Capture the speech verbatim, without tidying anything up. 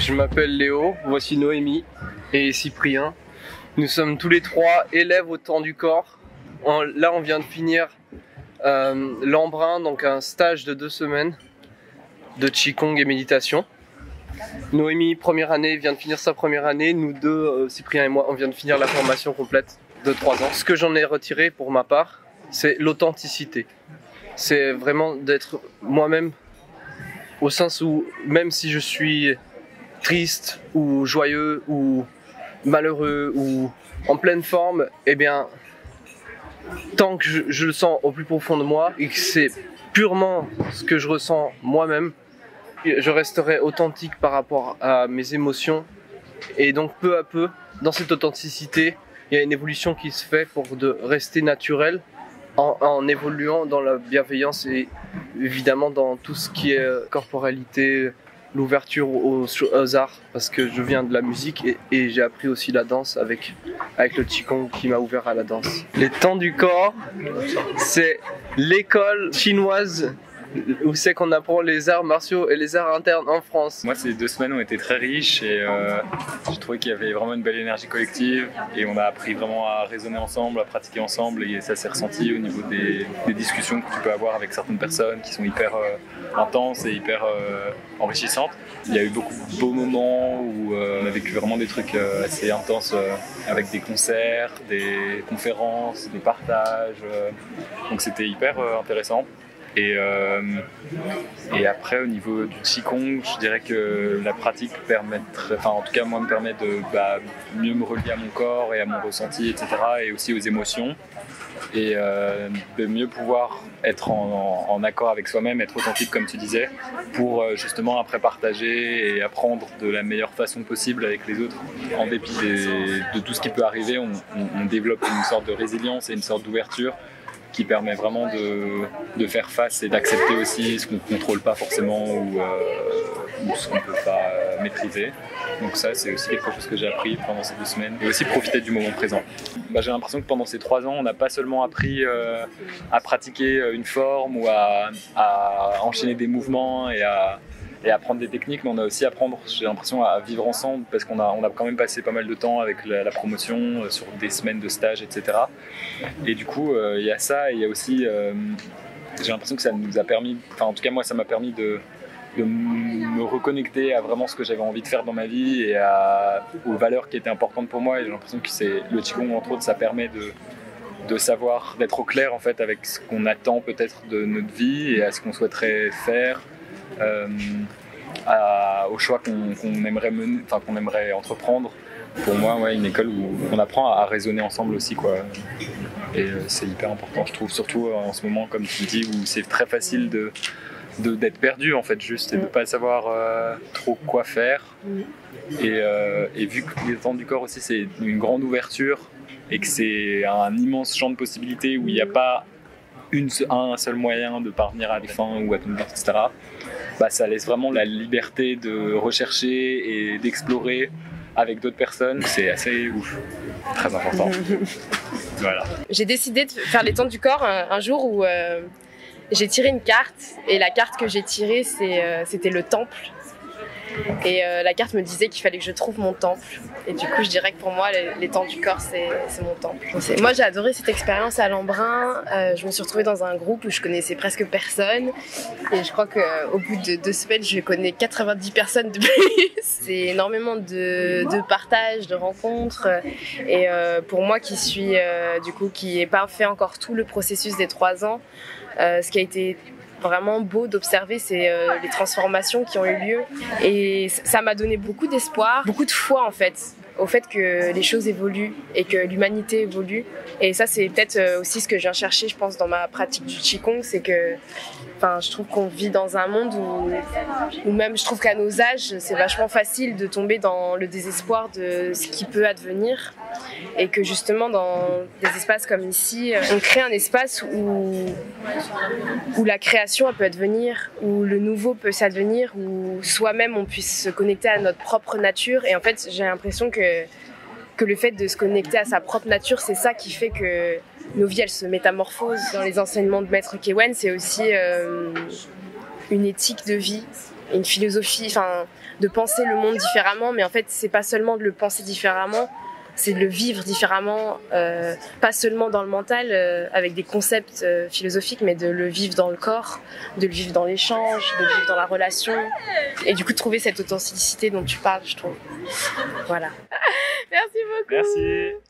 Je m'appelle Léo, voici Noémie et Cyprien. Nous sommes tous les trois élèves au temps du corps. On, là on vient de finir euh, l'Embrun, donc un stage de deux semaines de Qigong et méditation. Noémie, première année, vient de finir sa première année. Nous deux, euh, Cyprien et moi, on vient de finir la formation complète de trois ans. Ce que j'en ai retiré pour ma part, c'est l'authenticité. C'est vraiment d'être moi-même, au sens où même si je suis triste ou joyeux ou malheureux ou en pleine forme, eh bien, tant que je, je le sens au plus profond de moi et que c'est purement ce que je ressens moi-même, je resterai authentique par rapport à mes émotions. Et donc peu à peu, dans cette authenticité, il y a une évolution qui se fait pour de rester naturel en, en évoluant dans la bienveillance et évidemment dans tout ce qui est corporalité, l'ouverture aux, aux arts, parce que je viens de la musique et, et j'ai appris aussi la danse avec, avec le Qigong qui m'a ouvert à la danse. Les temps du corps, c'est l'école chinoise où c'est qu'on apprend les arts martiaux et les arts internes en France. Moi, ces deux semaines ont été très riches et euh, j'ai trouvé qu'il y avait vraiment une belle énergie collective et on a appris vraiment à raisonner ensemble, à pratiquer ensemble et ça s'est ressenti au niveau des, des discussions que tu peux avoir avec certaines personnes qui sont hyper euh, intenses et hyper euh, enrichissantes. Il y a eu beaucoup de beaux moments où euh, on a vécu vraiment des trucs euh, assez intenses euh, avec des concerts, des conférences, des partages. Euh, donc c'était hyper euh, intéressant. Et, euh, et après au niveau du Qigong, je dirais que la pratique permettrait, enfin en tout cas moi me permet de bah, mieux me relier à mon corps et à mon ressenti, et cetera. Et aussi aux émotions. Et euh, de mieux pouvoir être en, en, en accord avec soi-même, être authentique comme tu disais, pour euh, justement après partager et apprendre de la meilleure façon possible avec les autres. En dépit des, de tout ce qui peut arriver, on, on, on développe une sorte de résilience et une sorte d'ouverture qui permet vraiment de, de faire face et d'accepter aussi ce qu'on ne contrôle pas forcément ou, euh, ou ce qu'on ne peut pas euh, maîtriser. Donc ça, c'est aussi quelque chose que j'ai appris pendant ces deux semaines. Et aussi profiter du moment présent. Bah, j'ai l'impression que pendant ces trois ans, on n'a pas seulement appris euh, à pratiquer une forme ou à, à enchaîner des mouvements et à, et à apprendre des techniques, mais on a aussi à apprendre, j'ai l'impression, à vivre ensemble parce qu'on a, on a quand même passé pas mal de temps avec la, la promotion, euh, sur des semaines de stage, et cetera. Et du coup, il euh, y a ça et il y a aussi, euh, j'ai l'impression que ça nous a permis, enfin en tout cas moi ça m'a permis de, de me reconnecter à vraiment ce que j'avais envie de faire dans ma vie et à, aux valeurs qui étaient importantes pour moi. Et j'ai l'impression que c'est, le Qigong entre autres, ça permet de de savoir, d'être au clair en fait avec ce qu'on attend peut-être de notre vie et à ce qu'on souhaiterait faire. Euh, à, au choix qu'on, qu'on aimerait mener, enfin qu'on aimerait entreprendre. Pour moi, ouais, une école où on apprend à, à raisonner ensemble aussi, quoi. Et euh, c'est hyper important, je trouve, surtout en ce moment, comme tu dis, où c'est très facile de, de d'être perdu en fait, juste et de pas savoir euh, trop quoi faire. Et, euh, et vu que les temps du corps aussi, c'est une grande ouverture et que c'est un immense champ de possibilités où il n'y a pas Une, un seul moyen de parvenir à des fins ou à ton but, et cetera. Bah, ça laisse vraiment la liberté de rechercher et d'explorer avec d'autres personnes. C'est assez ouf, très important. Voilà. J'ai décidé de faire les temps du corps un, un jour où euh, j'ai tiré une carte et la carte que j'ai tirée, c'est, euh, c'était le temple. Et euh, la carte me disait qu'il fallait que je trouve mon temple. Et du coup, je dirais que pour moi, les, les temps du corps, c'est, c'est mon temple. C'est... Moi, j'ai adoré cette expérience à l'Embrun. Euh, je me suis retrouvée dans un groupe où je connaissais presque personne. Et je crois qu'au bout de deux semaines, je connais quatre-vingt-dix personnes de plus. C'est énormément de, de partage, de rencontres. Et euh, pour moi, qui suis, euh, du coup, qui n'ai pas fait encore tout le processus des trois ans, euh, ce qui a été vraiment beau d'observer, c'est euh, les transformations qui ont eu lieu et ça m'a donné beaucoup d'espoir, beaucoup de foi en fait au fait que les choses évoluent et que l'humanité évolue. Et ça, c'est peut-être aussi ce que je viens chercher, je pense, dans ma pratique du Qigong, c'est que enfin, je trouve qu'on vit dans un monde où, où même je trouve qu'à nos âges, c'est vachement facile de tomber dans le désespoir de ce qui peut advenir et que justement dans des espaces comme ici, on crée un espace où, où la création elle peut advenir, où le nouveau peut s'advenir, où soi-même on puisse se connecter à notre propre nature. Et en fait, j'ai l'impression que que le fait de se connecter à sa propre nature, c'est ça qui fait que nos vies, elles se métamorphosent. Dans les enseignements de Maître Kewen, c'est aussi euh, une éthique de vie une philosophie, enfin, de penser le monde différemment, mais en fait, c'est pas seulement de le penser différemment, c'est de le vivre différemment, euh, pas seulement dans le mental, euh, avec des concepts euh, philosophiques, mais de le vivre dans le corps, de le vivre dans l'échange, de le vivre dans la relation, et du coup, de trouver cette authenticité dont tu parles, je trouve. Voilà. Merci beaucoup. Merci.